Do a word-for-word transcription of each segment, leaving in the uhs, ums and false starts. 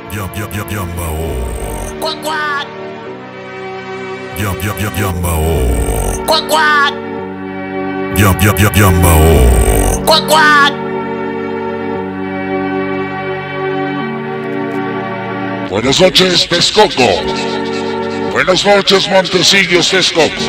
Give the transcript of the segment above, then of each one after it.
Yam yam yam Yambao. Quack quack. Yam yam yam Yambao. Quack quack. Yam yam yam Yambao. Quack quack. Buenas noches, Texcoco. Buenas noches, Montecillos, Texcoco.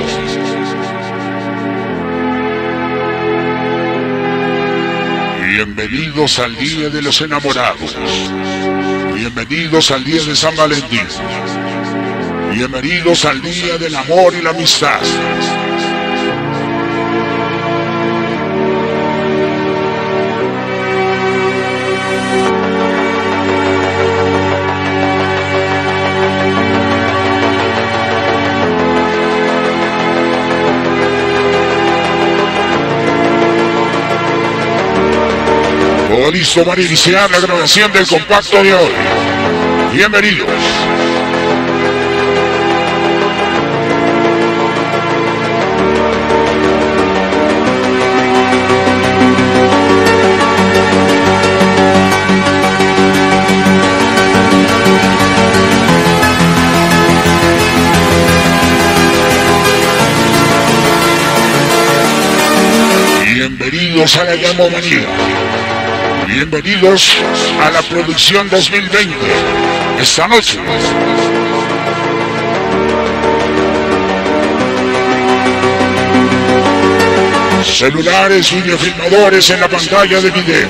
Bienvenidos al Día de los Enamorados. Bienvenidos al Día de San Valentín. Bienvenidos al Día del Amor y la Amistad. Todo listo para iniciar la grabación del compacto de hoy. Bienvenidos. Bienvenidos a la Llamomanía. Bienvenidos a la producción dos mil veinte. Esta noche celulares, videofilmadores en la pantalla de video.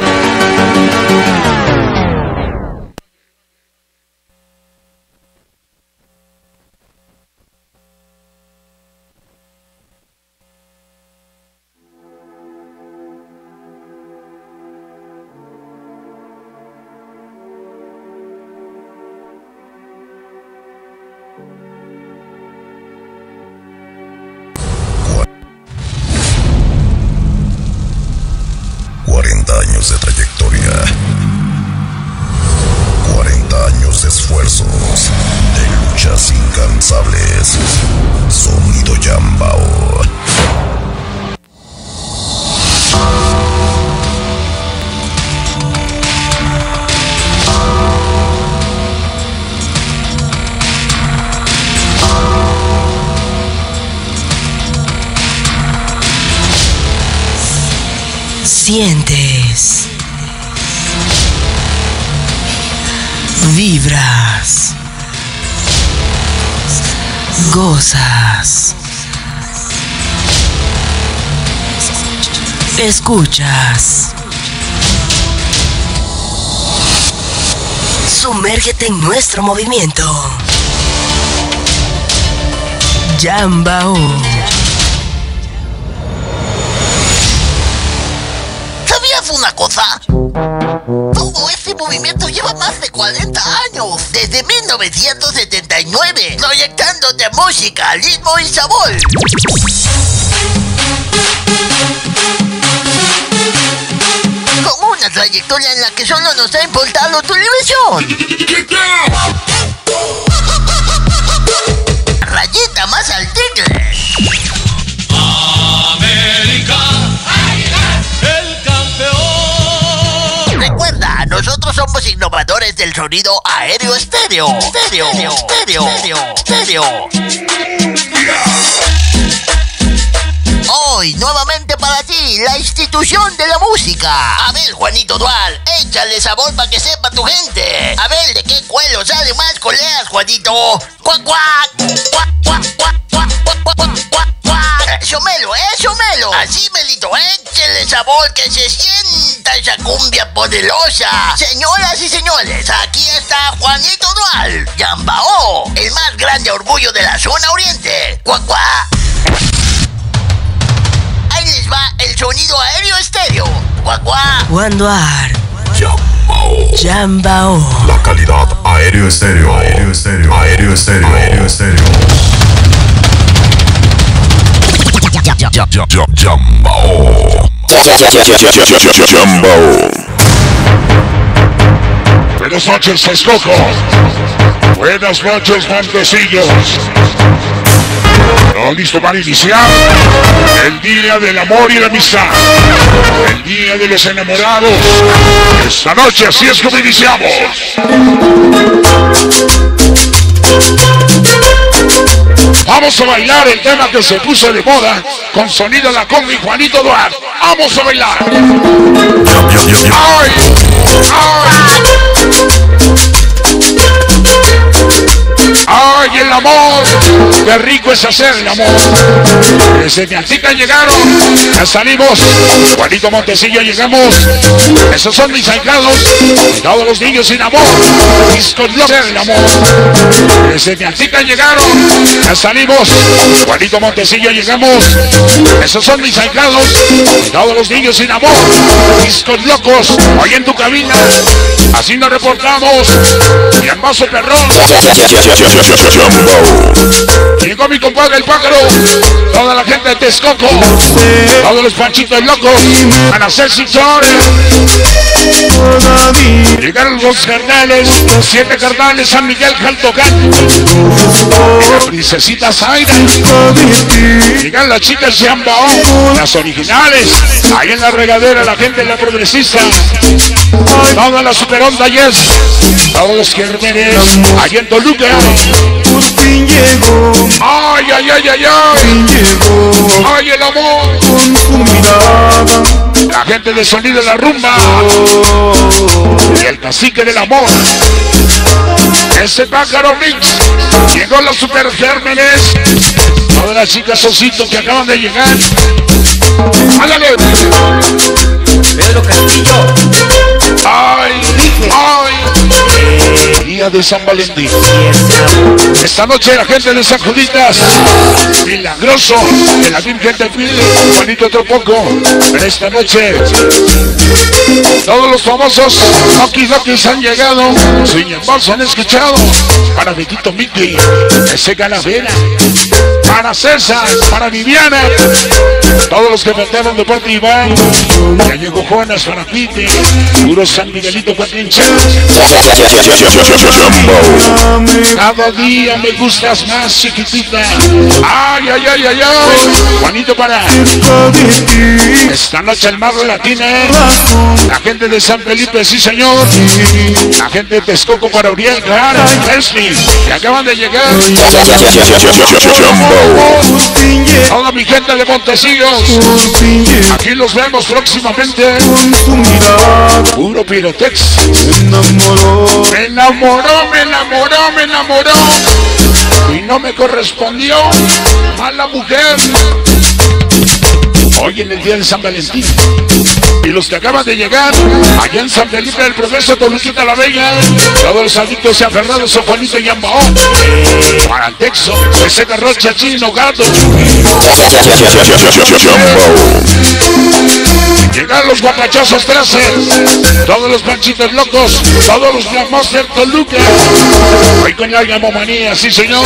cuarenta años de trayectoria, cuarenta años de esfuerzos, de luchas incansables. Sonido Yambao. Sientes, vibras, gozas, escuchas. Sumérgete en nuestro movimiento. Yambao. Una cosa, todo este movimiento lleva más de cuarenta años, desde mil novecientos setenta y nueve, proyectándote música, ritmo y sabor. Con una trayectoria en la que solo nos ha importado televisión. Rayita más al tigre. Nosotros somos innovadores del sonido aéreo estéreo. Estéreo, estéreo, estéreo, estéreo. Hoy, nuevamente para ti, la institución de la música. A ver, Juanito Dual, échale sabor para que sepa tu gente. A ver, ¿de qué cuelo sale más coleas, Juanito? ¡Cuac, cuac! ¡Cuac, cuac, cuac, cuac, cuac, cuac, cuac, cuac! ¡Eso melo, eso melo! Así, Melito, échale sabor, que se sienta esa cumbia poderosa. Señoras y señores, aquí está Juanito Dual, Yambao, el más grande orgullo de la zona oriente. ¡Cuac, cuac! Ahí les va el sonido aéreo estéreo. ¡Cuac, cuac! Juan Dual. Yambao. Yambao. La calidad aéreo estéreo. Aéreo estéreo. Aéreo estéreo. Aéreo estéreo. Yambao. Yambao. Buenas noches, Texcoco. Buenas noches, Montecillos. Todo listo para iniciar el Día del Amor y la Amistad. El Día de los Enamorados. Esta noche así es como iniciamos. Vamos a bailar el tema que se puso de moda con sonido La Conga y Juanito Duarte. Vamos a bailar. ¡Ay! ¡Ay! ¡Ay, el amor! ¡Qué rico es hacer el amor! Desde que Antica llegaron, ya salimos. Juanito Montecillo llegamos. Esos son mis ahijados. Todos los niños sin amor. Disco de hacer el amor. Desde que Antica llegaron, ya salimos. Juanito Montecillo llegamos. Esos son mis ahijados. Todos los niños sin amor. Discos locos. Hoy en tu cabina. Así nos reportamos. Y en vaso perrón. Llegó mi compadre el pájaro. Toda la gente de Texcoco. Todos los panchitos locos. Van a ser cinchones. Llegaron los carnales. Siete carnales. San Miguel Jaltocán. La princesita Zaira. Llegan las chicas de Ambao. Las originales. Ahí en la regadera la gente de la progresista. Toda la super onda yes. Todos los quermenes. Ahí en Toluca. Por fin llegó, Ay, ay, ay, ay, ay. fin llegó, Ay, el amor. con su mirada. La gente de Sonido de la Rumba. Y el cacique del amor. Ese pájaro mix. Llegó los super gérmenes. Todas las chicas ositos que acaban de llegar. ¡Ándale! Pedro Castillo. ¡Ay! ¡Ay! Día de San Valentín. Esta noche la gente de San Juditas. Milagroso. De la Virgen te pide. Juanito otro poco. Pero esta noche todos los famosos Oki Dokis han llegado. Sin embargo han escuchado. Para Betito Mickey. Ese Calavera. Para César. Para Viviana. Todos los que faltaron de parte de Iván. Ya llegó Jonas para Pite. Puro San Miguelito Cuatincha. Cada día me gustas más, chiquitita. Ay, ay, ay, ay, ay. Juanito para esta noche el Mago Latina. La gente de San Felipe, sí señor. La gente de Texcoco para Uriel, claro. Leslie, que acaban de llegar. Toda mi gente de Montecillos. Aquí los vemos próximamente. Puro Pirotex. Me enamoró, me enamoró, me enamoró. Y no me correspondió a la mujer. Hoy en el día de San Valentín. Y los que acaban de llegar, allá en San Felipe del Progreso, Toluquita la Bella. Todos los adictos y aferrados a Juanito y Ambao. Para el Texo, ese garrocha chino, gato. Llegan los guapachazos trece. Todos los panchitos locos. Todos los Black Monster Toluca. Hoy con la gamomanía, sí señor.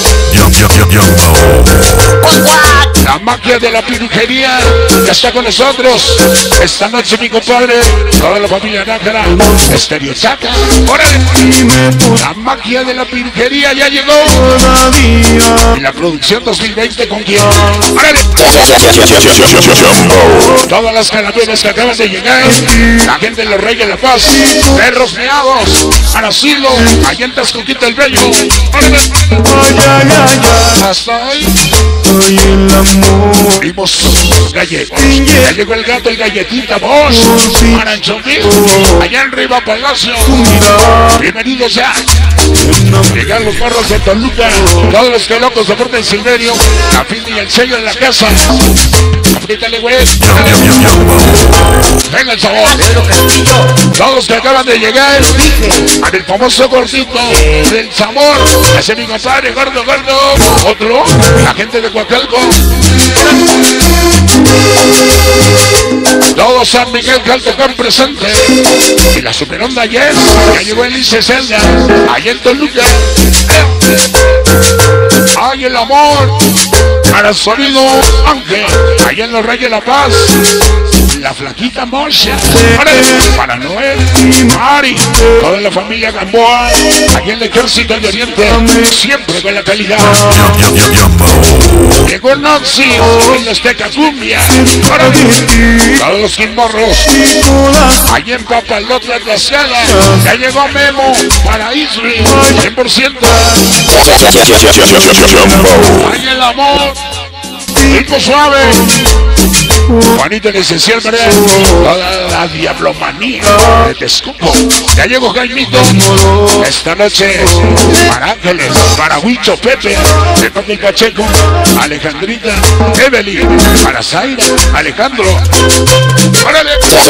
La magia de la pirujería ya está con nosotros. Esta noche mi compadre, toda la familia Nájera, Estéreo Chaca. ¡Órale! La magia de la pirujería ya llegó. Y la producción dos mil veinte con quién. ¡Órale! Todas las calaveras que acaban de llegar. La gente de los Reyes de la Paz. Perros meados. Aracilo. Allá en Tascoquita el Bello. ¡Órale! Hasta hoy. Vimos galletas. Ya llegó el gato y galletita, vos. Aranchonil. Allá en Riva Palacio. Bienvenidos ya. Llegan los barros de Toluca. Todos los que locos de Puerto del Silverio. La fin y el sello en la casa. Apriétale, güey. Venga el sabor. Pedro Castillo. Todos que acaban de llegar. A el famoso gordito del sabor. Ese mi compadre, gordo, gordo. Otro. La gente de Coacalco. Todos San Miguel Caltocán presente. Y la super onda yes. Ya llegó el Lice Zelda. Allá en Toluca. Ay, el amor. Para sonido Ángel. Allá en los Reyes de la Paz. La flaquita Mocha. Para, para Noel. Mari, toda la familia Gamboa, aquí en el Ejército del Oriente, siempre con la calidad. Yam, yam, yambao. Llegó Noxi, en la Azteca Cumbia, para mí, todos los quimorros, allí en Papalotla, Tlaxcala, ya llegó Memo, para Isri, cien por ciento. Ahí el amor, rico suave. Juanito en esencial, ¿verdad? Toda la diablomanía de Texcoco. Ya llegó Jaimito. Esta noche para Ángeles, para Huicho, Pepe, de Tony Pacheco, Alejandrita, Evelyn, para Zaira, Alejandro. ¡Órale!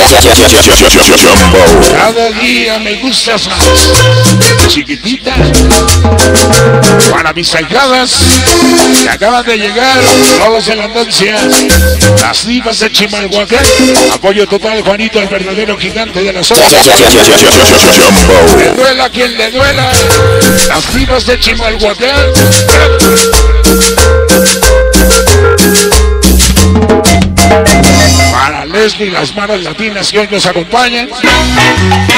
Cada día me gustas más. Chiquitita. Para mis ahijadas que acaban de llegar, todos en la andancia. Las divas de Chimalhuacán. Apoyo total, Juanito, el verdadero gigante de la zona. Le duela a quien le duela. Las divas de Chimalhuacán. Para Leslie, las manos latinas que hoy nos acompañan.